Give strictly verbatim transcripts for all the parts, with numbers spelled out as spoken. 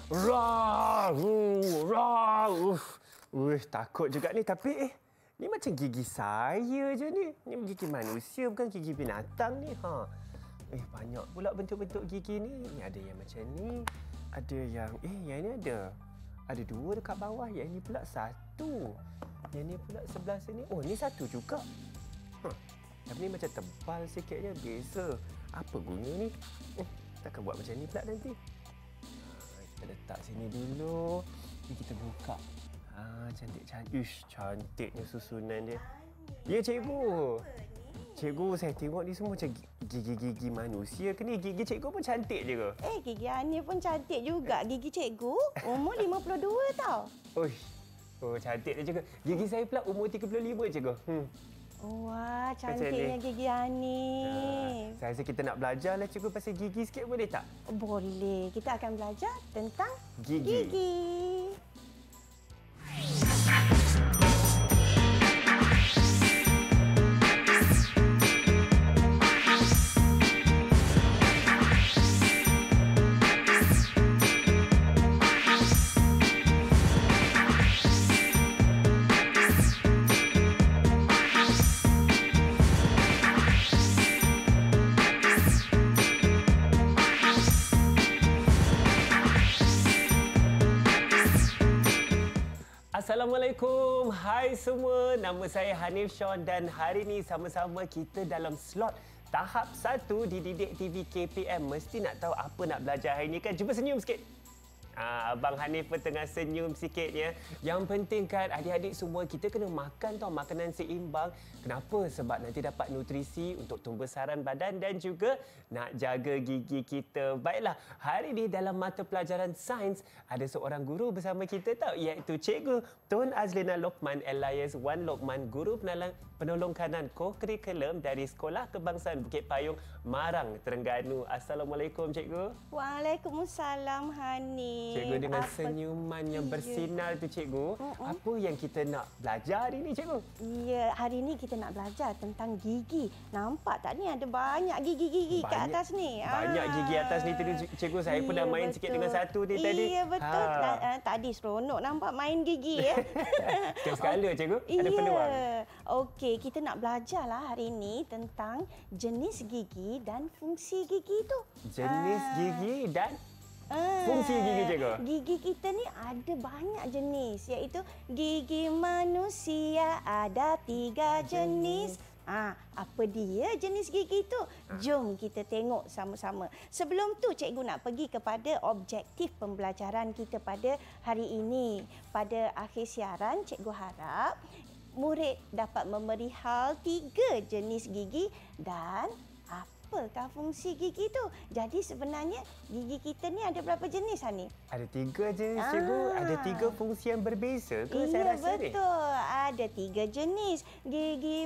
Rah, uh, rah, uh. Uh, takut juga ni tapi eh, ni macam gigi saya je ni. Ni gigi manusia bukan gigi binatang ni. Ha. Eh, banyak pula bentuk-bentuk gigi ni. Ni ada yang macam ni. Ada yang, eh, yang ni ada. Ada dua dekat bawah. Yang ni pula satu. Yang ni pula sebelah sini. Oh, ni satu juga. Ha. Tapi ni macam tebal sikit je. Biasa. Apa guna ni? Eh, takkan buat macam ni pula nanti. Kita letak sini dulu. Ni kita buka. Ha, cantik-cantik. Ish, cantiknya susunan dia. Ya, cikgu. Cikgu, saya tengok ni semua macam gigi-gigi manusia ke ni? Gigi cikgu pun cantik je ke? Eh, gigi Hanif pun cantik juga. Gigi cikgu umur lima puluh dua tau. Uish. Oh, cantik dia cikgu. Gigi saya pula umur tiga puluh lima cikgu. Hmm. Wah, cantiknya gigi Hanif. Ha, saya rasa kita nak belajar lah cikgu pasal gigi sikit boleh tak? Boleh. Kita akan belajar tentang Gigi. gigi. Assalamualaikum. Hai semua. Nama saya Hanif Sean dan hari ini sama-sama kita dalam slot tahap satu di Didik T V K P M. Mesti nak tahu apa nak belajar hari ini kan? Cuba senyum sikit. Ah, Abang Hanif pun tengah senyum sikitnya. Yang penting kan adik-adik semua kita kena makan tau makanan seimbang. Kenapa? Sebab nanti dapat nutrisi untuk pembesaran badan dan juga nak jaga gigi kita. Baiklah, hari ini dalam mata pelajaran sains ada seorang guru bersama kita tau iaitu Cikgu Tun Azlina Lokman alias Wan Lokman, guru penolong, penolong kanan ko-kurikulum dari Sekolah Kebangsaan Bukit Payung, Marang, Terengganu. Assalamualaikum Cikgu. Waalaikumsalam Hanif. Cikgu dengan apa... senyuman yang bersinar tu cikgu. Uh-uh. Apa yang kita nak belajar hari ni cikgu? Ya, hari ni kita nak belajar tentang gigi. Nampak tak ni ada banyak gigi-gigi kat atas ni. Banyak ah. gigi atas ni tadi cikgu. Saya pun dah main betul. sikit dengan satu ni tadi. Iya betul. Ha. Tadi seronok nampak main gigi ya. Terus sekala cikgu. Ada iya. peluang. Okey, kita nak belajarlah hari ni tentang jenis gigi dan fungsi gigi tu. Jenis ha. gigi dan Ah, fungsi gigi cikgu? Gigi kita ni ada banyak jenis, iaitu gigi manusia ada tiga jenis. Ah, apa dia jenis gigi tu? Jom kita tengok sama-sama. Sebelum tu cikgu nak pergi kepada objektif pembelajaran kita pada hari ini. Pada akhir siaran cikgu harap murid dapat memerihal tiga jenis gigi dan apakah fungsi gigi tu? Jadi sebenarnya gigi kita ni ada berapa jenis Hanif? Ada tiga jenis ah. cikgu. Ada tiga fungsi yang berbeza ke iya, saya rasa betul. ni? Betul. Ada tiga jenis. Gigi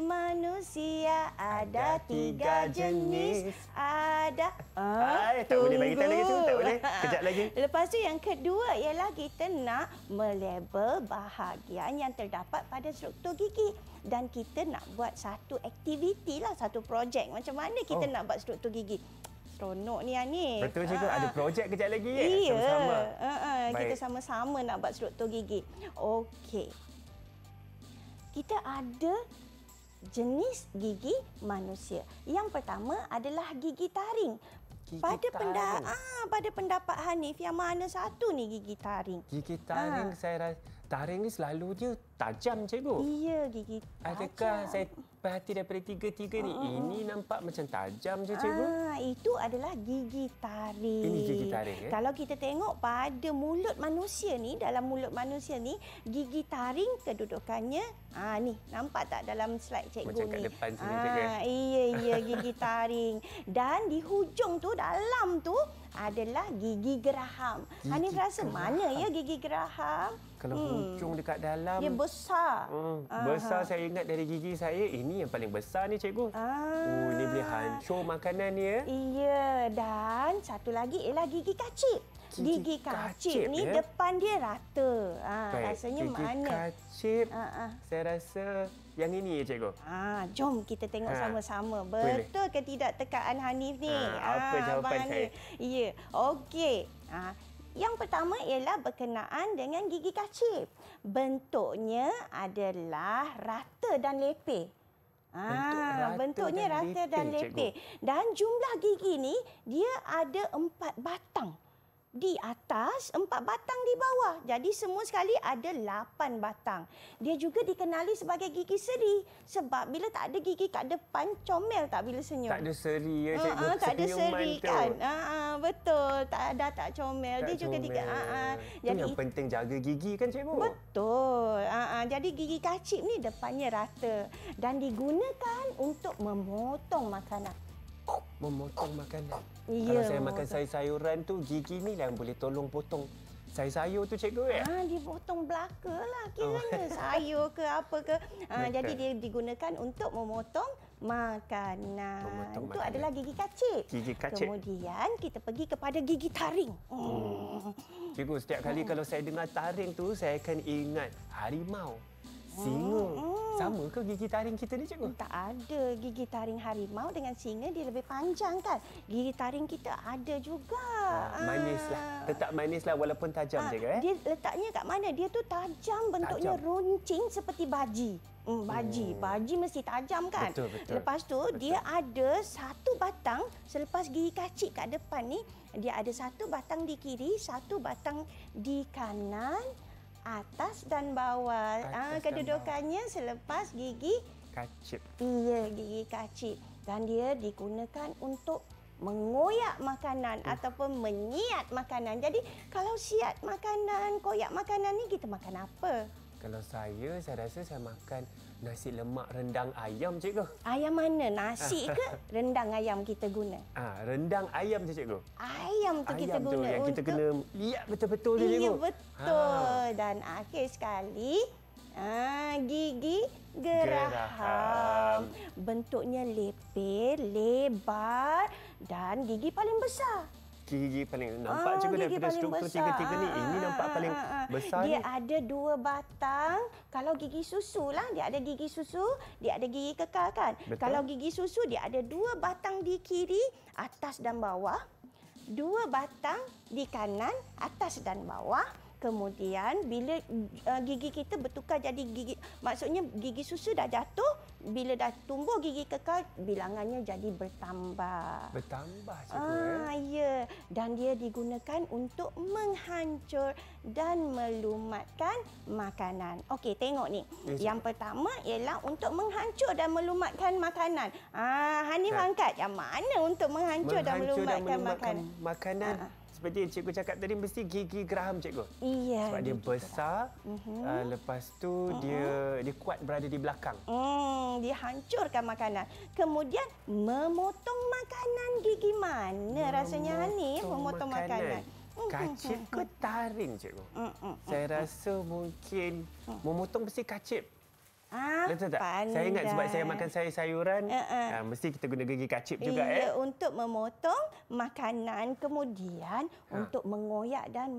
manusia ada, ada tiga jenis. jenis. Ada. Ah, Ay, tak boleh bagi tahu lagi cikgu. Tak boleh. Kejap lagi. Lepas tu yang kedua ialah kita nak melabel bahagian yang terdapat pada struktur gigi. Dan kita nak buat satu aktiviti lah, satu projek. Macam mana kita oh. nak buat struktur gigi. Seronok ni Hanif. Betul cikgu. Ada projek kejap lagi ya? Iya. Sama-sama. Uh, uh, kita sama-sama nak buat struktur gigi. Okey. Kita ada jenis gigi manusia. Yang pertama adalah gigi taring. Gigi pada pendapat ah, pada pendapat Hanif, yang mana satu ni gigi taring? Gigi taring ah. saya rasa taring ni selalunya tajam cikgu. Iya, gigi tajam. Adakah saya perhati daripada tiga-tiga ni, uh, ini nampak macam tajam je cikgu? Ah, itu adalah gigi taring. Ini gigi taring eh? Kalau kita tengok pada mulut manusia ni, dalam mulut manusia ni, gigi taring kedudukannya, ah ni, nampak tak dalam slide cikgu macam ni? Macam kat depan sini ah, cikgu. Iya, iya, gigi taring. Dan di hujung tu, dalam tu adalah gigi geraham. Gigi Hanif rasa geraham. Mana ya gigi geraham? Kalau hmm. hujung dekat dalam, dia besar. Hmm, besar. Saya ingat dari gigi saya, ini yang paling besar ni cikgu. Ah. Oh, ni boleh hancur makanan ni ya. Iya, dan satu lagi ialah gigi kacip. Gigi, gigi kacip, kacip ni ya? Depan dia rata. Ah, Baik, rasanya gigi mana? Gigi kacip, ah, ah. saya rasa yang ini ya cikgu. Ah, jom kita tengok ha. sama-sama. Betul ke tidak tekaan Hanif ni? Ah, apa ah, jawapan saya? Ya, okey. Ah, Yang pertama ialah berkenaan dengan gigi kacip. Bentuknya adalah rata dan lepeh. Bentuk Ah, rata bentuknya dan rata dan lepeh, lepeh. Dan jumlah gigi ni dia ada empat batang di atas, empat batang di bawah. Jadi semua sekali ada lapan batang. Dia juga dikenali sebagai gigi seri sebab bila tak ada gigi kat depan, comel tak bila senyum. Tak ada seri ya Uh, cikgu. uh, tak ada Senyuman seri tu. kan. Uh, uh, betul. Tak ada tak comel. Tak Dia juga di comel. uh, uh, Itu jadi yang penting jaga gigi kan cikgu? betul. Uh, uh, jadi gigi kacip ni depannya rata dan digunakan untuk memotong makanan. Memotong makanan. Ya, Kalau saya makan memotong. sayur-sayuran tu, gigi ni lah yang boleh tolong potong sayur-sayur tu cikgu ya? Ah, dia potong belaka lah kiranya. Oh. Sayur ke apa ke. Ah, Betul. jadi dia digunakan untuk memotong makanan. Memotong Itu makanan. adalah gigi kacip. Gigi kacip. Kemudian kita pergi kepada gigi taring. Hmm. Cikgu, setiap kali kalau saya dengar taring tu, saya akan ingat harimau, singa. Hmm. Sama ke gigi taring kita ni cikgu? Tak ada. Gigi taring harimau dengan singa dia lebih panjang kan. Gigi taring kita ada juga. Ah, manis lah. Tetap manis lah walaupun tajam Ah, cikgu eh? Dia letaknya kat mana? Dia tu tajam, bentuknya Tajam. runcing seperti baji. Hmm, baji. Oh. Baji mesti tajam kan? Betul, betul. Lepas tu Betul. dia ada satu batang selepas gigi kacip kat depan ni, dia ada satu batang di kiri, satu batang di kanan, atas dan bawah. Atas Ah, dan kedudukannya selepas gigi Kacip. iya gigi kacip dan dia digunakan untuk mengoyak makanan Hmm. ataupun menyiat makanan. Jadi kalau siat makanan, koyak makanan ni kita makan apa? Kalau saya, saya rasa saya makan nasi lemak rendang ayam cikgu. Ayam mana? Nasi ke rendang ayam kita guna? Ah, rendang ayam je cikgu. Ayam tu kita Ayam tu guna yang kita untuk kena lihat betul-betul tu cikgu. iya betul. Dan akhir sekali ah, gigi geraham. Geraham. Bentuknya lepeh, lebar dan gigi paling besar. Gigi paling nampak Ah, cikgu gigi daripada paling struktur besar. tiga-tiga ni. Ini Ah, nampak ah, paling ah, ah. besar Dia ni. ada dua batang. Kalau gigi susu lah, dia ada gigi susu, dia ada gigi kekal kan. Betul. Kalau gigi susu, dia ada dua batang di kiri, atas dan bawah. Dua batang di kanan, atas dan bawah. Kemudian bila uh, gigi kita bertukar jadi gigi, maksudnya gigi susu dah jatuh, bila dah tumbuh gigi kekal, bilangannya jadi bertambah. Bertambah cikgu eh. Ah, ya. Dan dia digunakan untuk menghancur dan melumatkan makanan. Okey, tengok ni. Yes. Yang pertama ialah untuk menghancur dan melumatkan makanan. Ah, Hanif Ha. angkat yang mana untuk menghancur, dan Menghancur melumatkan, dan melumatkan makanan. makanan. Ah, ah. Seperti yang cikgu cakap tadi, mesti gigi geraham cikgu. Iya. Sebab dia gigi besar, Mhm. uh, lepas tu dia dia kuat berada di belakang. Hmm, dia hancurkan makanan. Kemudian memotong makanan gigi mana rasanya Hanif memotong makanan? Kacip ke taring cikgu? Hmm, hmm. Saya rasa mungkin memotong mesti kacip. Ah, Betul tak? pandai. Saya ingat sebab saya makan sayur-sayuran, Uh-uh. uh, mesti kita guna gigi kacip juga Iya, eh. untuk memotong makanan, kemudian Ha. untuk mengoyak dan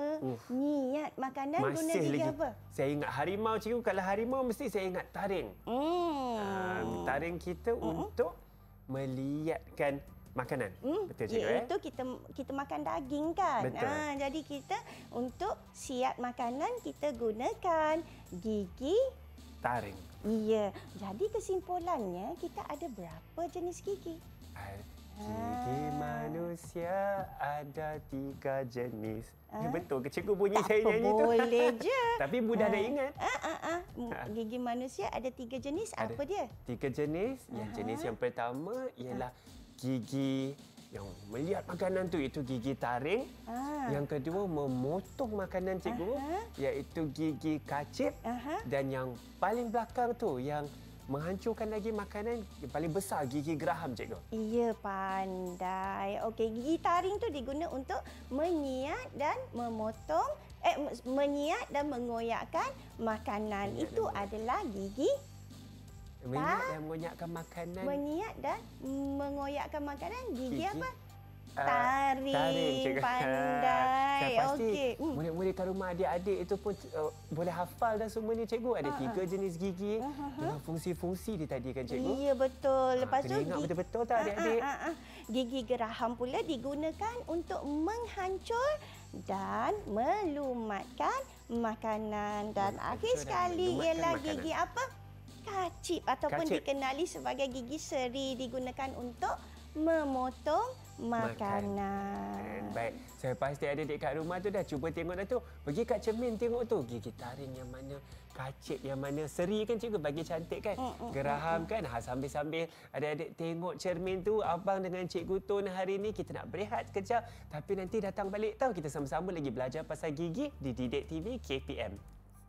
menyiat makanan guna Masih gigi lagi. apa? Saya ingat harimau cikgu. Kalau harimau mesti saya ingat taring. Hmm. Uh, taring kita untuk meliatkan makanan. Hmm, Betul cikgu eh? iaitu kita kita makan daging kan. Betul. Ah, jadi kita untuk siat makanan kita gunakan gigi. Taring. Iya. Jadi kesimpulannya kita ada berapa jenis gigi? Ah, Gigi manusia ada tiga jenis. Ah. Eh, betul ke cikgu bunyi Tak saya apa, nyanyi tu? boleh je. Tapi mudah nak Ah. ingat. Ah, ah, ah. Gigi manusia ada tiga jenis. Ada. Apa dia? Tiga jenis. Yang jenis yang pertama ialah gigi yang melihat makanan tu, iaitu gigi taring. Ah. Yang kedua memotong makanan cikgu, Aha. iaitu gigi kacip. Aha. Dan yang paling belakang tu yang menghancurkan lagi makanan, yang paling besar gigi geraham cikgu. Iya, pandai. Okey, gigi taring tu diguna untuk menyiat dan memotong eh menyiat dan mengoyakkan makanan. Menyiat Itu dan adalah gigi Menyiat dan mengonyakkan makanan. menyiat dan mengoyakkan makanan. Gigi, Gigi apa? Taring, taring cikgu. pandai. Saya pasti Okey. Hmm. murid-murid kat rumah adik-adik itu pun uh, boleh hafal dah semua ni cikgu. Ada Ah, tiga ah. jenis gigi Ah, ah, ah. dengan fungsi-fungsi dia tadi kan cikgu. Iya betul. Ah, Lepas tu kena ingat gi- betul-betul tak Ah, adik-adik? ah, ah, ah. Gigi geraham pula digunakan untuk menghancur dan melumatkan makanan, dan Menghancur akhir dan sekali melumatkan ialah makanan. gigi apa? Kacip ataupun Kacip. dikenali sebagai gigi seri, digunakan untuk memotong makanan. Baik, saya pasti adik-adik kat rumah tu dah cuba tengok dah tu. Pergi kat cermin tengok tu. Gigi taring yang mana, kacip yang mana. Seri kan cikgu bagi cantik kan. Mm, mm, Geraham kan. Ha, sambil-sambil adik-adik tengok cermin tu. Abang dengan Cikgu Tun hari ni kita nak berehat sekejap. Tapi nanti datang balik tau. Kita sama-sama lagi belajar pasal gigi di Didik T V K P M.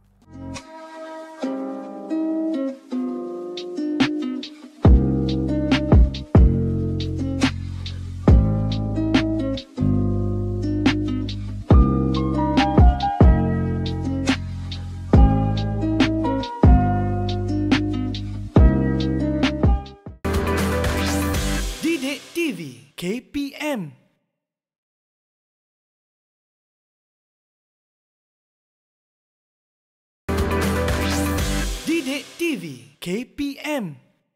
Didik T V K P M. Didik T V K P M.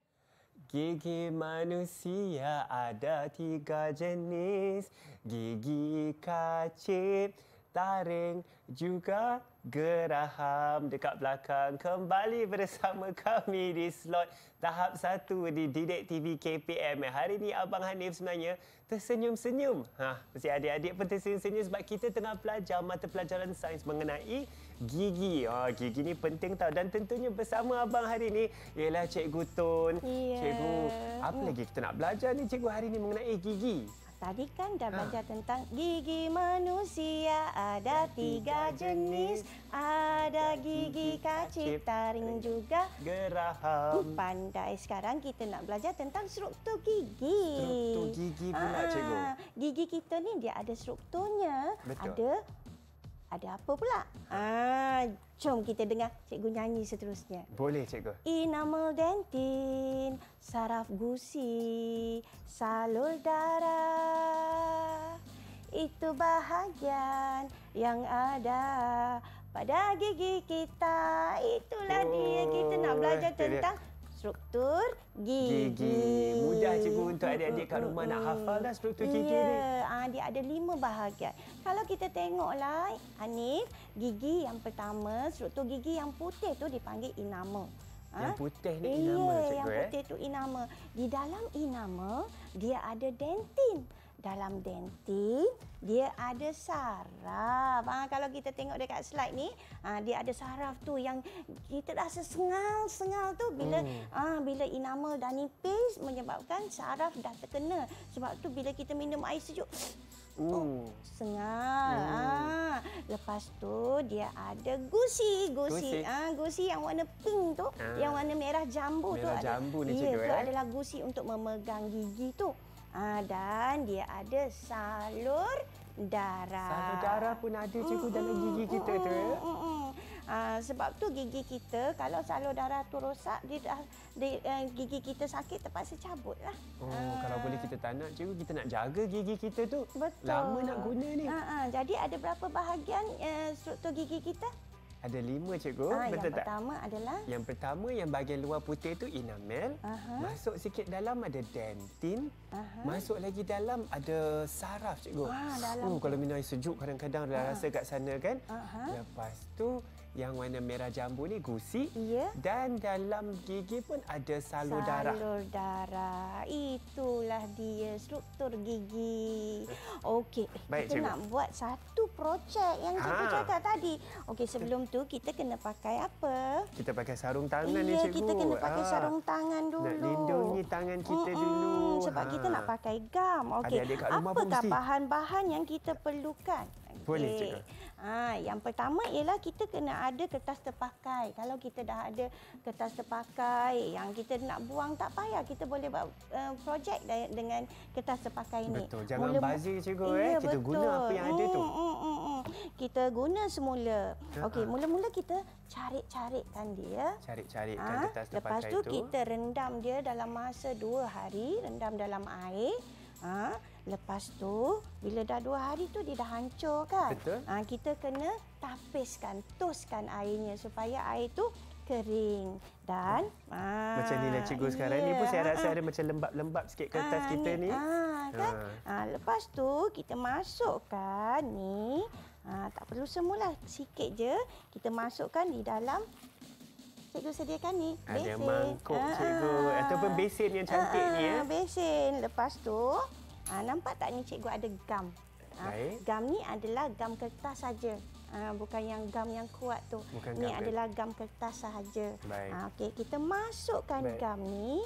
Gigi manusia ada tiga jenis. Gigi kacip, taring, juga geraham. Dekat belakang kembali bersama kami di slot tahap satu di Didik T V K P M. Hari ini Abang Hanif sebenarnya tersenyum-senyum. Ha, mesti adik-adik pun tersenyum-senyum sebab kita tengah belajar mata pelajaran sains mengenai gigi. Ha, gigi ni penting tau, dan tentunya bersama abang hari ini ialah Cikgu Tun. Ya. Cikgu, apa lagi kita nak belajar ni cikgu hari ni mengenai gigi? Tadi kan dah belajar tentang gigi manusia ada tiga jenis. Ada gigi kacip, taring juga Geraham. pandai. Sekarang kita nak belajar tentang struktur gigi. Struktur gigi pula, Ah, cikgu. Gigi kita ni dia ada strukturnya. Betul. Ada ada apa pula? Ah, jom kita dengar cikgu nyanyi seterusnya. Boleh cikgu. Enamel dentin, saraf gusi, salur darah. Itu bahagian yang ada pada gigi kita. Itulah dia, kita nak Oh, belajar itu dia. tentang struktur gigi. Gigi. Mudah cikgu untuk adik-adik kat rumah nak hafal dah struktur gigi ni. Ya, ah, dia ada lima bahagian. Kalau kita tengoklah, Hanif, gigi yang pertama, struktur gigi yang putih tu dipanggil enamel. Yang Ah, putih ni iya, enamel cikgu yang eh. putih tu enamel. Di dalam enamel, dia ada dentin. Dalam dentin, dia ada saraf. Ha, kalau kita tengok dekat slide ni, ha, dia ada saraf tu yang kita rasa sengal-sengal tu bila Hmm. ha, bila enamel dah nipis menyebabkan saraf dah terkena. Sebab tu bila kita minum air sejuk, Hmm. sengal. Hmm. Ah, lepas tu dia ada gusi, gusi. Gusi. Ah, gusi yang warna pink tu, Ah. yang warna merah jambu tu. Merah ada- jambu ni, ya, cikgu, tu eh. adalah gusi untuk memegang gigi tu. Ah, dan dia ada salur darah. Salur darah pun ada cikgu dalam gigi kita tu eh. Mm, mm, mm. Ah, sebab tu gigi kita kalau salur darah tu rosak, dia dah dia, uh, gigi kita sakit terpaksa cabut lah. Oh, kalau boleh kita tak nak cikgu, kita nak jaga gigi kita tu. Betul. Lama nak guna ni. Ah, ah, jadi ada berapa bahagian uh, struktur gigi kita? Ada lima cikgu, Ah, yang betul tak? pertama adalah Yang pertama yang bahagian luar putih tu enamel. Aha. Masuk sikit dalam ada dentin. Aha. Masuk lagi dalam ada saraf cikgu. Ah, dalam Oh, kalau minum air sejuk kadang-kadang dah rasa kat sana kan. Aha. Lepas tu yang warna merah jambu ni gusi. Ya. Dan dalam gigi pun ada salur darah. Salur darah. Itulah dia struktur gigi. Okey, eh, Baik, kita cikgu. nak buat satu projek yang cikgu Ha. cakap tadi. Okey, sebelum tu kita kena pakai apa? Kita pakai sarung tangan ni Iya, cikgu. kita kena pakai Ah, sarung tangan dulu. Nak lindungi tangan kita Mm-mm, dulu. Sebab Ha. kita nak pakai gam. Okey. Adik-adik kat rumah pun Apakah mesti. bahan-bahan yang kita perlukan? Boleh, Okey. cikgu. Ha, yang pertama ialah kita kena ada kertas terpakai. Kalau kita dah ada kertas terpakai yang kita nak buang, tak payah. Kita boleh buat uh, projek de- dengan kertas terpakai ini. Betul. Jangan Mula- bazir cikgu Iya, eh. Kita guna apa yang ada tu. Mm, mm, mm, mm. Kita guna semula. Okey, Ha-ha. mula-mula kita carik-carikkan dia. Cari-carikan Ah, kertas lepas terpakai tu tu. kita rendam dia dalam masa dua hari, rendam dalam air. Ha, lepas tu, bila dah dua hari tu dia dah hancur kan? Betul. Ha, kita kena tapiskan, toskan airnya supaya air tu kering. Dan ha, Macam ni lah cikgu sekarang yeah, ni pun saya ha, rasa ada macam lembap-lembap sikit kertas ha, kita ni. Ha, kan? Ha. Ha, lepas tu kita masukkan ni. Ha, tak perlu semualah, sikit je. Kita masukkan di dalam. Cikgu sediakan ni. Ada Besen. mangkuk Ha, cikgu ha. ataupun besen yang cantik Ha, ni ya. Besen. Lepas tu, ha, nampak tak ni cikgu ada gam. Ha, Baik. gam ni adalah gam kertas saja. Ha, bukan yang gam yang kuat tu. Bukan ni gam adalah gam kertas sahaja. Baik. Ha, okey, kita masukkan Baik. gam ni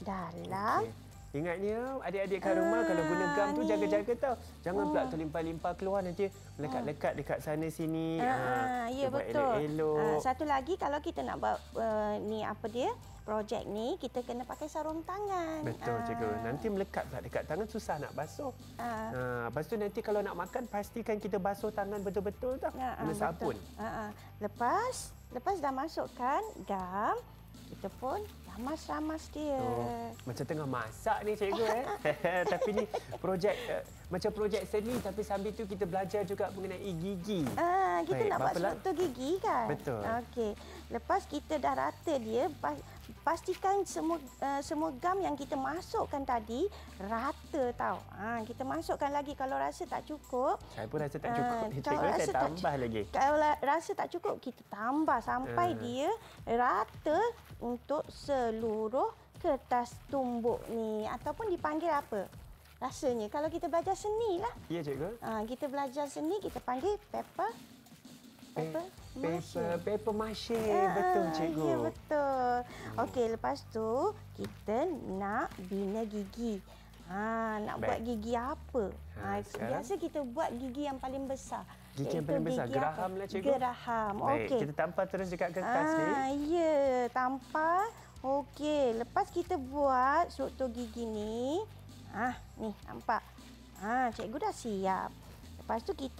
dalam Okey. Ingatnya adik-adik kat rumah kalau guna gam tu ni. jaga-jaga tau. Jangan pula terlimpah-limpah keluar nanti melekat-lekat dekat sana sini. Ah, ya kita buat betul. elok-elok. Ah, satu lagi kalau kita nak buat uh, ni apa dia? Projek ni kita kena pakai sarung tangan. Betul Ah, cikgu. Nanti melekat pula dekat tangan susah nak basuh. Ah. Ha, lepas tu nanti kalau nak makan pastikan kita basuh tangan betul-betul tau. Ya, Guna ah, sabun. betul. Ah, ah. Lepas lepas dah masukkan gam, kita pun ramas-ramas dia. Oh, macam tengah masak ni cikgu eh. Tapi ni projek uh, macam projek seni tapi sambil tu kita belajar juga mengenai gigi. Ah, kita Baik, nak buat berapa la- struktur gigi kan? Betul. Okey. Lepas kita dah rata dia, pa- pastikan semua uh, semua gam yang kita masukkan tadi rata tau. Ah, kita masukkan lagi kalau rasa tak cukup. Saya pun rasa tak Ah, cukup ni kalau cikgu. rasa Saya tak tambah cu- lagi. Kalau la- rasa tak cukup, kita tambah sampai Ah. dia rata untuk seluruh kertas tumbuk ni. Ataupun dipanggil apa? Rasanya kalau kita belajar seni lah. Ya cikgu. Ah, kita belajar seni, kita panggil paper. Paper mache. Paper, paper mache. Ah, Betul cikgu. Ya, betul. Okey, lepas tu kita nak bina gigi. Ha, nak Baik. buat gigi apa? Ha, Ha, sekarang? biasa kita buat gigi yang paling besar. Gigi yang Iaitu paling besar. gigi Geraham apa? lah, cikgu. Geraham. Baik, Okey. kita tampal terus dekat kertas ni. Ah, ya, tampal. Okey, lepas kita buat struktur gigi ni, ah, ni nampak. Ah, cikgu dah siap. Lepas tu kita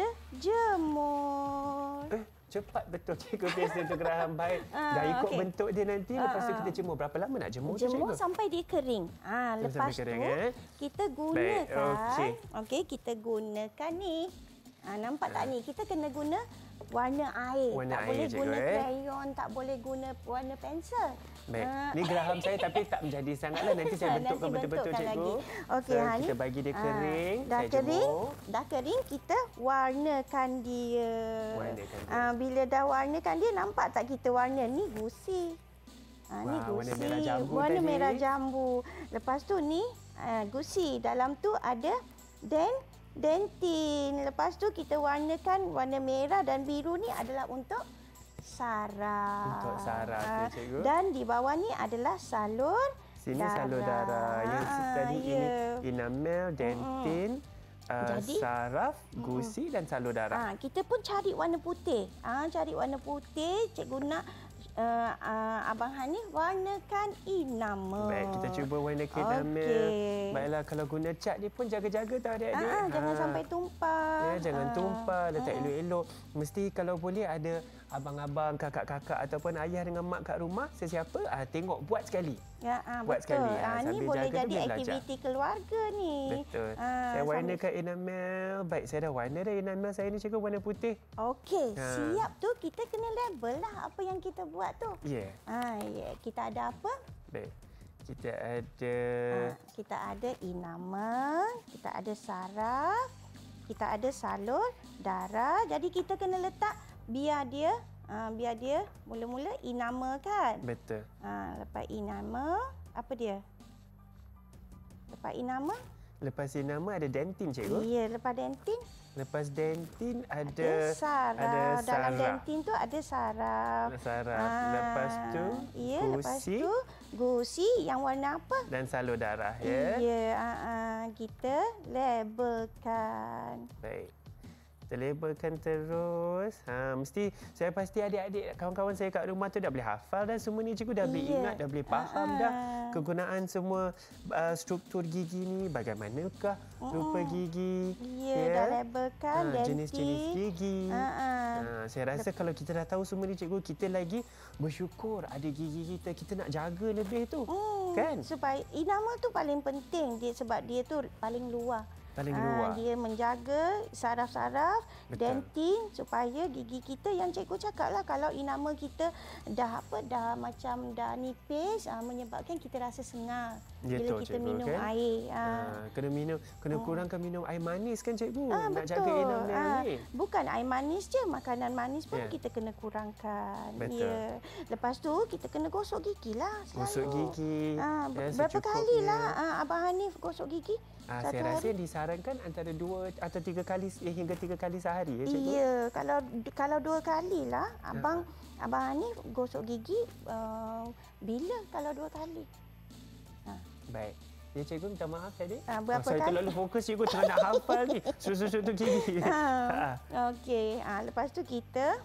jemur. Eh, cepat betul cikgu biasa tu geraham baik. Ah, Dah ikut okey. bentuk dia nanti. Lepas tu Ah, kita jemur. Berapa lama nak jemur, tu, Jemur cikgu? sampai dia kering. Ah, Jemur lepas sampai kering, tu eh? kita gunakan. okey. Okey, kita gunakan ni. Ah, nampak tak ni? Kita kena guna warna air. Warna tak air, boleh cikgu, guna eh? crayon, tak boleh guna warna pensel. Baik. Ah, Ni geraham saya tapi tak menjadi sangatlah. Nanti saya Ah, bentukkan nanti betul-betul bentukkan cikgu. lagi. Okey, So, ha, ni. kita bagi dia Ah, kering. dah saya kering, jemur. dah kering kita warnakan dia. Warnakan dia. Ah, bila dah warnakan dia, nampak tak kita warna ni gusi. Ah, ni Wah, warna gusi. merah jambu Warna tadi. merah jambu. Lepas tu ni ah, gusi. Dalam tu ada den dentin. Lepas tu kita warnakan warna merah dan biru ni adalah untuk saraf. Untuk saraf, ya, Ah, cikgu. Dan di bawah ni adalah salur Sini darah. salur darah. Yang Ah, tadi ya. ini enamel, dentin, uh, Jadi- saraf, gusi dan salur darah. Ah, kita pun cari warna putih. Ah, cari warna putih. Cikgu nak uh, uh, Abang Hani warnakan enamel. Baik, kita cuba warnakan enamel. Okey. Baiklah, kalau guna cat ni pun jaga-jaga tau adik-adik. Ah, ah, jangan Ha. sampai tumpah. Ya, jangan Ah, tumpah, letak ah. elok-elok. Mesti kalau boleh ada abang-abang, kakak-kakak ataupun ayah dengan mak kat rumah, sesiapa, ah, tengok buat sekali. Ya, ah, Buat betul. sekali. Ah, Ah, ni sambil boleh jaga tu jadi boleh belajar. aktiviti keluarga ni. Betul. Ah, saya sambil- warnakan enamel. Baik, saya dah warna dah enamel saya ni cikgu warna putih. Okey, Ah. siap tu kita kena label lah apa yang kita buat tu. Ya. Yeah. Ah, ya. Kita ada apa? Baik. Kita ada Ah, kita ada enamel, kita ada saraf, kita ada salur darah. Jadi kita kena letak biar dia ah, biar dia mula-mula enamel kan. betul. Ah, lepas enamel, apa dia? Lepas enamel? Lepas enamel ada dentin cikgu. Ya, lepas dentin Lepas dentin ada ada saraf. ada Dalam saraf. dentin tu ada saraf. Saraf. Ah, Lepas tu ya, lepas gusi tu gusi yang warna apa? dan salur darah ya. Ya, ah, ah, kita labelkan. Baik. Kita labelkan terus. Ha, mesti saya pasti adik-adik kawan-kawan saya kat rumah tu dah boleh hafal dah semua ni cikgu, dah boleh Ya. ingat, dah boleh faham Ah. dah kegunaan semua uh, struktur gigi ni, bagaimanakah rupa gigi. Ya, dah labelkan Ha, dentin. jenis-jenis gigi. Ah, ah. Ha, saya rasa kalau kita dah tahu semua ni cikgu, kita lagi bersyukur ada gigi kita, kita nak jaga lebih tu. Hmm, kan? Supaya enamel tu paling penting dia sebab dia tu paling luar. Paling Ah, luar. dia menjaga saraf-saraf, Betul. dentin supaya gigi kita yang cikgu cakap lah kalau enamel kita dah apa dah macam dah nipis ah, menyebabkan kita rasa sengal Ya, bila betul, kita cikgu, minum kan? air. Ah. Ah, kena minum, kena kurangkan minum air manis kan cikgu? Ah, Nak betul. jaga enamel Ah, ni. bukan air manis je, makanan manis pun Ya. kita kena kurangkan. Betul. Ya. Lepas tu kita kena gosok gigi lah selalu. Gosok gigi. Ah, ya, berapa secukupnya. kali lah ah, Abang Hanif gosok gigi? Ah, Satu saya rasa hari? disarankan antara dua atau tiga kali eh, hingga tiga kali sehari ya cikgu. Iya, kalau kalau dua kali lah abang abang Hanif gosok gigi uh, bila kalau dua kali. Baik. Ya cikgu minta maaf tadi. Ah, berapa oh, saya kali? terlalu fokus cikgu tengah nak hafal ni. Susut-susut tu gigi. Ah, okey. Ah, lepas tu kita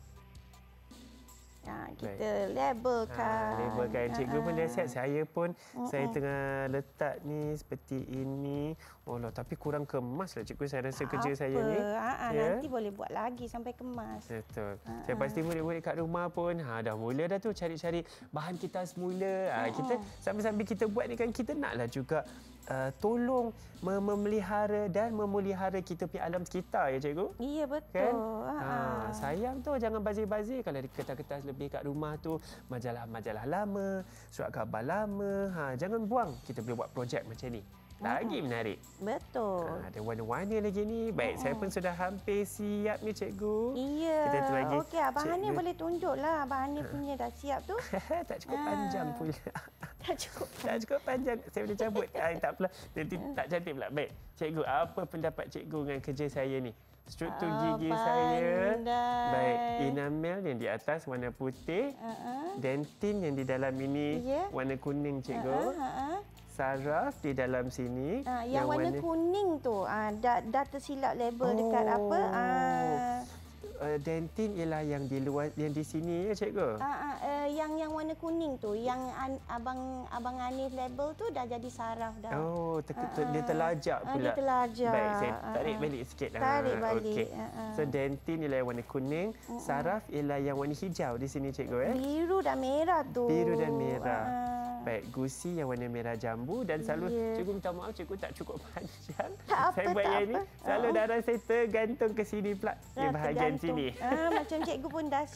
ah, kita labelkan. Ha, labelkan. Cikgu pun dah siap. Saya pun Mm-mm. saya tengah letak ni seperti ini. Oh lah, tapi kurang kemas lah cikgu saya rasa kerja Apa? saya ni. Ah, ah, Ya. nanti boleh buat lagi sampai kemas. Betul. Saya pasti murid-murid kat rumah pun ha, dah mula dah tu cari-cari bahan kita semula. Ha, kita sambil-sambil kita buat ni kan kita naklah juga uh, tolong mem- memelihara dan memelihara kita punya alam sekitar ya cikgu. Iya betul. Kan? Ah, Ha, ah. sayang tu jangan bazir-bazir kalau ada kertas-kertas lebih kat rumah tu, majalah-majalah lama, surat khabar lama. Ha, jangan buang. Kita boleh buat projek macam ni. Lagi menarik. Betul. Ha, ada warna-warna lagi ni. Baik, saya pun sudah hampir siap ni cikgu. Iya. Kita tu lagi. Okey, Abang Cikgu. Hanif boleh tunjuklah Abang Hanif punya dah siap tu. tak cukup Ah. panjang pula. Dah cukup. tak cukup panjang. Saya boleh cabut. Ay, tak apalah. Nanti tak cantik pula. Baik. Cikgu, apa pendapat cikgu dengan kerja saya ni? Struktur Ah, gigi saya. pandai. Baik. Enamel yang di atas warna putih. Uh-uh. Dentin yang di dalam ini Ya. warna kuning cikgu. Uh-uh, uh-uh. Saraf di dalam sini. Ah, yang, warna, kuning tu ah, dah, dah tersilap label dekat apa? Ah, Uh, dentin ialah yang di luar, yang di sini ya cikgu. ah, ah, uh, yang yang warna kuning tu, yang an, abang abang Hanif label tu dah jadi saraf dah. Oh, ter- Ah, ter- dia ah. terlajak Ah, pula. dia terlajak. Baik, saya Ah, tarik ah. balik sikit. Tarik Ah, balik. okey. Ah, ah. So, dentin ialah yang warna kuning, saraf ialah yang warna hijau di sini cikgu. Eh? Biru dan merah tu. Biru dan merah. Ah. Baik, gusi yang warna merah jambu dan selalu Ya. cikgu minta maaf cikgu tak cukup panjang. Tak apa, saya buat tak yang ni apa. selalu Ah. darah saya tergantung ke sini pula di Ah, bahagian tergantung. sini. Ah, macam cikgu pun dah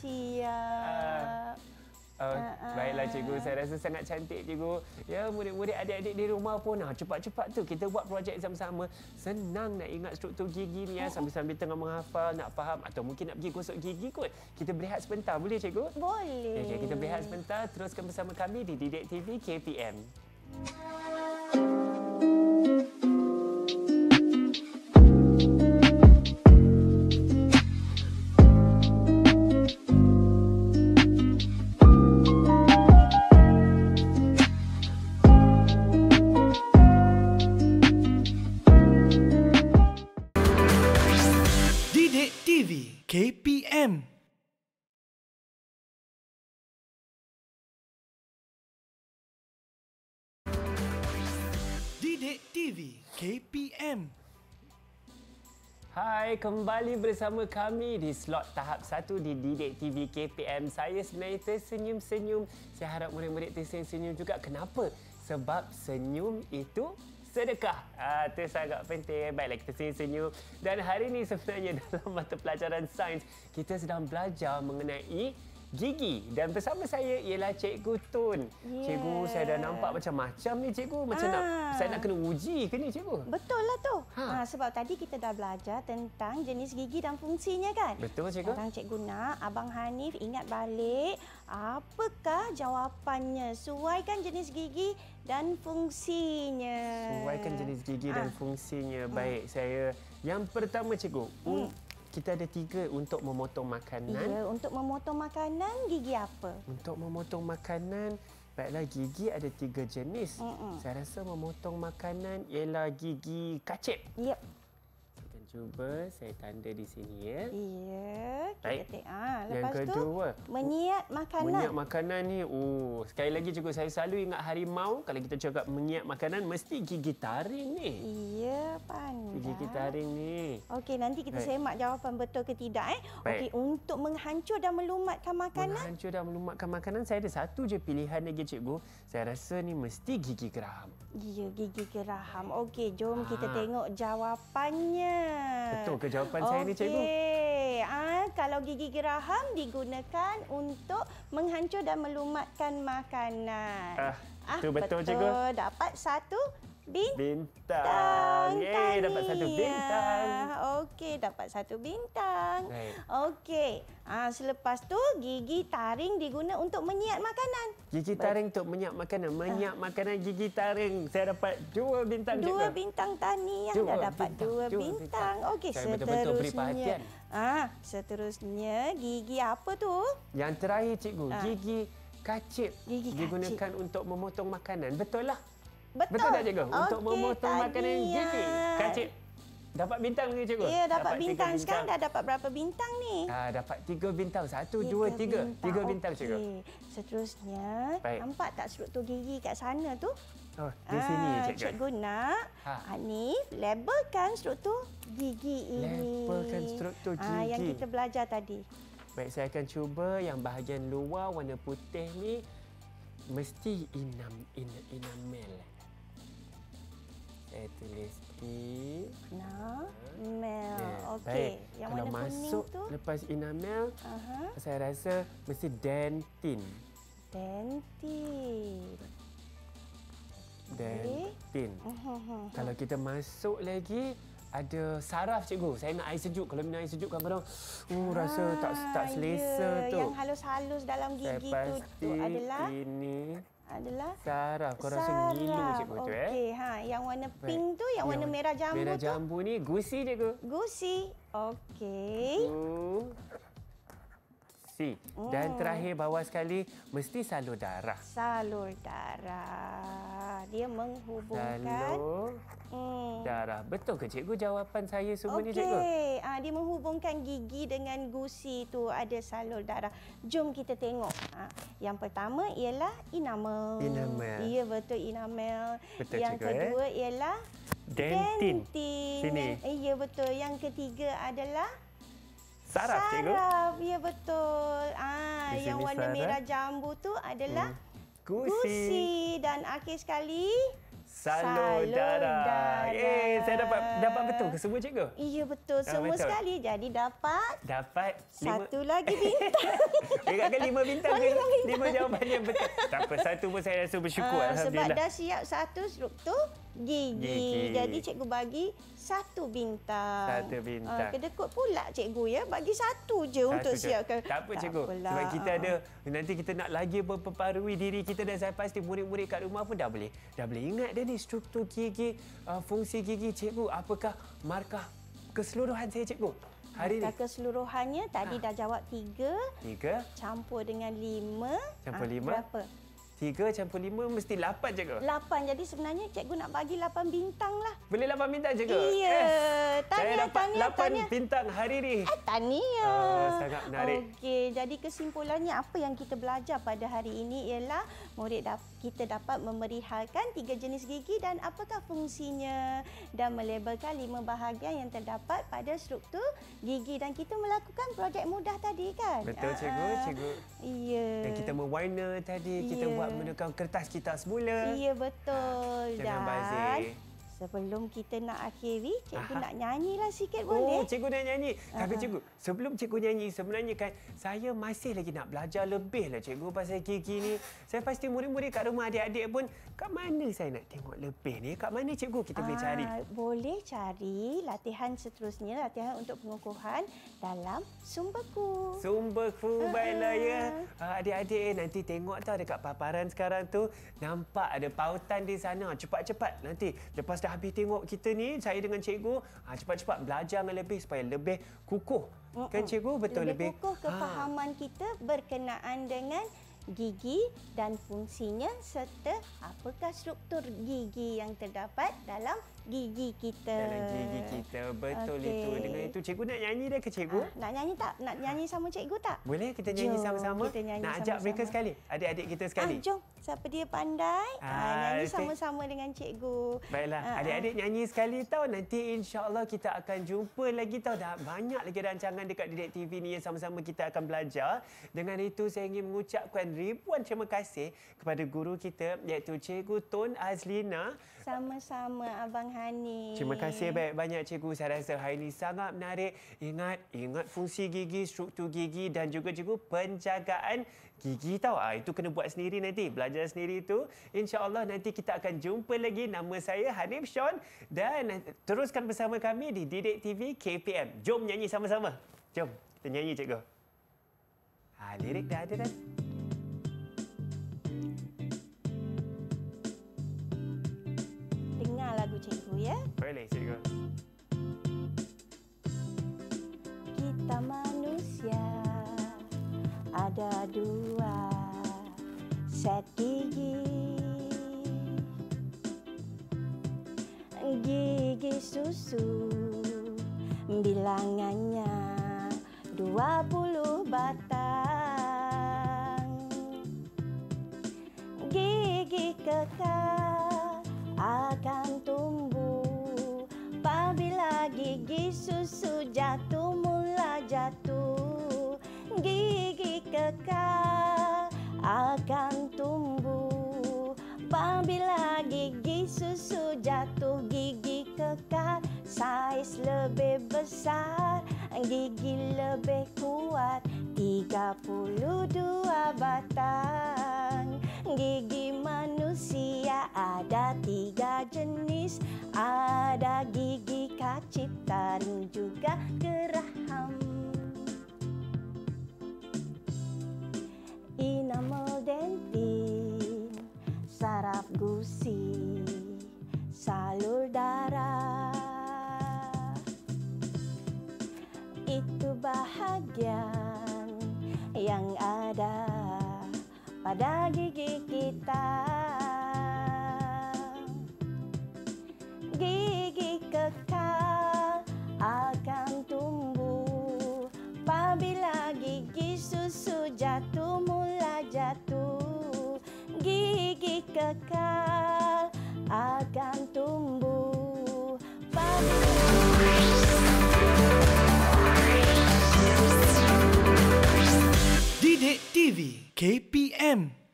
siap. Oh, Ah, ah. baiklah cikgu, saya rasa sangat cantik cikgu. Ya, murid-murid adik-adik di rumah pun ha, cepat-cepat tu kita buat projek sama-sama. Senang nak ingat struktur gigi ni ya, sambil-sambil tengah menghafal, nak faham atau mungkin nak pergi gosok gigi kot. Kita berehat sebentar, boleh cikgu? Boleh. Okey, kita berehat sebentar. Teruskan bersama kami di Didik T V K P M. Didik T V K P M. Didik T V K P M. Hai, kembali bersama kami di slot tahap satu di Didik T V K P M. Saya sebenarnya tersenyum-senyum. Saya harap murid-murid tersenyum-senyum juga. Kenapa? Sebab senyum itu sedekah. Ah, itu sangat penting. Baiklah, kita senyum-senyum. Dan hari ini sebenarnya dalam mata pelajaran sains, kita sedang belajar mengenai gigi. Dan bersama saya ialah Cikgu Tun. Ya. Cikgu, saya dah nampak macam-macam ni cikgu. Macam nak, Ah. saya nak kena uji ke ni cikgu? Betul lah tu. Ha. Ha. sebab tadi kita dah belajar tentang jenis gigi dan fungsinya kan? Betul cikgu? Sekarang Cikgu nak Abang Hanif ingat balik apakah jawapannya. Suaikan jenis gigi dan fungsinya. Sesuaikan jenis gigi dan Ah. fungsinya. Baik, saya yang pertama cikgu. Hmm. Kita ada tiga untuk memotong makanan. Ya, untuk memotong makanan gigi apa? Untuk memotong makanan, baiklah gigi ada tiga jenis. Mm-mm. Saya rasa memotong makanan ialah gigi kacip. Yep. Saya akan cuba saya tanda di sini ya. Ya, Baik. Kita ah, Yang lepas tu kedua, menyiap makanan. menyiap makanan ni, oh, sekali lagi cikgu, saya selalu ingat harimau. Kalau kita cakap menyiap makanan, mesti gigi taring ni. Iya, pandai. Gigi taring ni. Okey, nanti kita Baik. semak jawapan betul ke tidak. Eh. Baik. Okey, untuk menghancur dan melumatkan makanan. Menghancur dan melumatkan makanan, saya ada satu je pilihan lagi cikgu. Saya rasa ni mesti gigi geraham. Ya, gigi geraham. Okey, jom kita Ah. tengok jawapannya. Betul ke jawapan saya ni, cikgu? Okey, ah, kalau gigi geraham digunakan untuk menghancur dan melumatkan makanan. Ah, tu betul, cikgu. Dapat satu bin Bintang. Yeay, dapat satu bintang. Okey, dapat satu bintang. Baik. Okey. Ah, selepas tu gigi taring diguna untuk menyiap makanan. Gigi taring untuk menyiap makanan. Menyiap makanan gigi taring. Saya dapat dua bintang, Dua cikgu. bintang Tania Dua dah dapat bintang, dua dua bintang. bintang. Okey, Saya betul-betul beri seterusnya. perhatian. Ah, seterusnya gigi apa tu? Yang terakhir, cikgu. Ah. Gigi kacip. Gigi kacip. Digunakan untuk memotong makanan. Betul lah. Betul. Betul tak, cikgu? Untuk Okey, memotong makanan Tania. gigi kacip. Dapat bintang lagi, cikgu? Ya, dapat tiga bintang. Sekarang dah dapat berapa bintang ni? Ah, dapat tiga bintang. Satu, dua, tiga. Tiga bintang, cikgu. Okey. Seterusnya, Baik. nampak tak struktur gigi kat sana tu? Oh, di sini, Ah, cikgu. Cikgu nak Ha. Hanif labelkan struktur gigi ini. Labelkan struktur Ah, yang gigi. kita belajar tadi. Baik, saya akan cuba yang bahagian luar warna putih ni mesti inam in, enamel. Saya tulis I. Nah, Mel. Ya, Okey. baik. Yang Kalau warna masuk kuning tu? lepas enamel, Aha. saya rasa mesti dentin. Dentin. Dentin. Uhuh. Kalau kita masuk lagi, ada saraf, cikgu. Saya nak air sejuk. Kalau minum air sejuk kadang-kadang uh, rasa tak tak selesa ya, tu. Yang halus-halus dalam Saya gigi tu, pasti tu adalah ini adalah saraf. Kau rasa ngilu, cikgu tu eh. Okey, ha, yang warna Baik. pink tu, yang warna Yang merah jambu Merah tu. jambu ni gusi, cikgu. Gusi. Okey. Gusi. Dan terakhir bawah sekali mesti salur darah. Salur darah. Dia menghubungkan Salur Hmm. darah. Betul ke, cikgu, jawapan saya semua ni, cikgu? Okey, ah, dia menghubungkan gigi dengan gusi tu, ada salur darah. Jom kita tengok. Ah, yang pertama ialah enamel. Enamel. Ya, betul, enamel. Betul, yang cikgu, kedua ialah Dentin. dentin. Sini. Yang, eh, ya, betul. Yang ketiga adalah Saraf, cikgu. saraf. Ya, betul. Ah, Di yang sini warna saraf. merah jambu tu adalah Gusi. gusi. Dan akhir sekali Salur Salur darah. darah. Eh, saya dapat dapat betul ke semua, cikgu? iya, betul. Ah, Semua betul. sekali. Jadi dapat Dapat lima. satu lagi bintang. Ingatkan lima bintang Oh, ke? lima bintang. Lima jawapan yang betul. Tak apa, satu pun saya rasa bersyukur. Ah, sebab Alhamdulillah. dah siap satu struktur gigi. Gigi. Jadi cikgu bagi satu bintang. Satu bintang. Ah, kedekut pula cikgu ya. Bagi satu je Satu untuk je. siapkan. Tak apa, cikgu. apalah. Sebab kita Ah. ada, nanti kita nak lagi memperbarui diri kita dan saya pasti murid-murid kat rumah pun dah boleh. Dah boleh ingat dah ni struktur gigi, uh, fungsi gigi, cikgu. Apakah markah keseluruhan saya, cikgu? Hari Markah ni. keseluruhannya tadi Ah. dah jawab tiga. Tiga. Campur dengan lima. Campur Ah, lima. Berapa? Tiga campur lima mesti lapan, cikgu. Lapan. Jadi sebenarnya cikgu nak bagi lapan bintang lah. Boleh lapan bintang, cikgu? Iya. Eh, Tania, saya dapat Tania, lapan Tania. bintang hari ni. Eh, Tania. Oh, sangat menarik. Okey, jadi kesimpulannya apa yang kita belajar pada hari ini ialah murid dap- kita dapat memerihalkan tiga jenis gigi dan apakah fungsinya dan melabelkan lima bahagian yang terdapat pada struktur gigi dan kita melakukan projek mudah tadi kan? Betul, cikgu, Ah, ah. cikgu. Iya. Dan kita mewarna tadi, kita Ya. buat menggunakan kertas kita semula. Iya, betul. Jangan dan bazir. sebelum kita nak akhiri, cikgu Aha. nak nyanyilah sikit Oh, boleh? cikgu nak nyanyi. Tapi Ah. cikgu, sebelum cikgu nyanyi, sebenarnya kan saya masih lagi nak belajar lebih lah, cikgu, pasal gigi ni. Saya pasti murid-murid kat rumah, adik-adik pun, kat mana saya nak tengok lebih ni? Kat mana, cikgu, kita boleh cari? Ah, boleh cari latihan seterusnya, latihan untuk pengukuhan dalam sumberku. Sumberku, Ah, baiklah ya. ah. Ah, adik-adik eh, nanti tengok tau dekat paparan sekarang tu. Nampak ada pautan di sana. Cepat-cepat nanti lepas dah habis tengok kita ni, saya dengan cikgu, ah, cepat-cepat belajar dengan lebih supaya lebih kukuh. Kan cikgu? Betul lebih. lebih kukuh kefahaman kita berkenaan dengan gigi dan fungsinya serta apakah struktur gigi yang terdapat dalam gigi kita. Dalam gigi kita. Betul Okey. itu. Dengan itu, cikgu nak nyanyi dah ke cikgu? Ah, nak nyanyi tak? Nak nyanyi sama cikgu tak? Boleh kita nyanyi Jom, sama-sama? kita nyanyi Nak ajak sama-sama. mereka sekali? Adik-adik kita sekali? Ah, jom. Siapa dia pandai, ah, Ah, nyanyi okey. sama-sama dengan cikgu. Baiklah, Ah, adik-adik nyanyi sekali tau. Nanti insya-Allah kita akan jumpa lagi tau. Dah banyak lagi rancangan dekat Didik T V ni yang sama-sama kita akan belajar. Dengan itu saya ingin mengucapkan ribuan terima kasih kepada guru kita iaitu Cikgu Tun Azlina. Sama-sama Abang Hani. Terima kasih banyak-banyak cikgu. Saya rasa hari ini sangat menarik. Ingat, ingat fungsi gigi, struktur gigi dan juga cikgu penjagaan gigi tahu. Ah, itu kena buat sendiri nanti. Belajar sendiri itu. InsyaAllah nanti kita akan jumpa lagi. Nama saya Hanif Sean. Dan teruskan bersama kami di Didik T V K P M. Jom nyanyi sama-sama. Jom kita nyanyi cikgu. Ha, lirik dah ada dah. Dengar lagu cikgu ya. Boleh cikgu. Kita manusia ada dua set gigi. Gigi susu bilangannya dua puluh batang. Gigi kekal akan tumbuh apabila gigi susu jatuh mula jatuh. Gigi kekal akan tumbuh apabila gigi susu jatuh. Gigi kekal saiz lebih besar, gigi lebih kuat, tiga puluh dua batang. Gigi manusia ada tiga jenis, ada gigi kacip, taring juga geraham. Enamel dentin, saraf gusi, salur darah. Itu bahagian yang ada pada gigi kita. Gigi kekal akan tumbuh apabila gigi susu jatuh mula jatuh. Gigi kekal akan tumbuh apabila Didik T V K P M